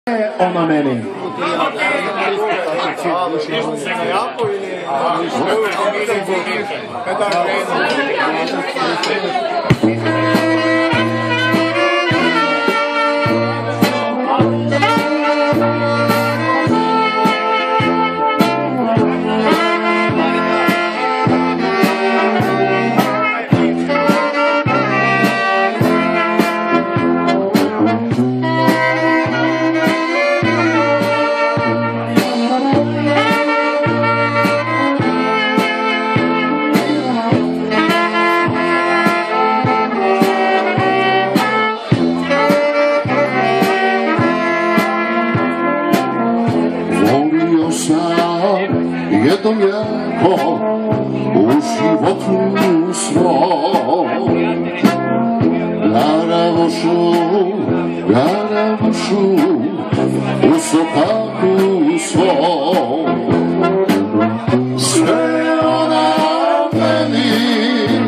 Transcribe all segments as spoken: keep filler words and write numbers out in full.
Ona meni. Jednom jako u životu svom Garavošu, garavošu u sokaku svom Sve ona meni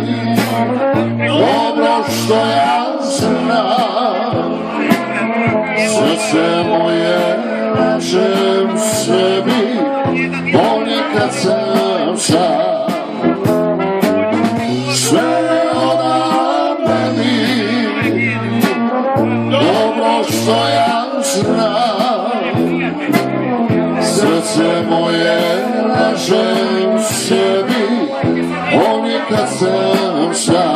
dobro što ja znam Srce moje lažem sebi ponekad sam sam Sve ona meni dobro što ja znam Srce moje lažem sebi ponekad sam sam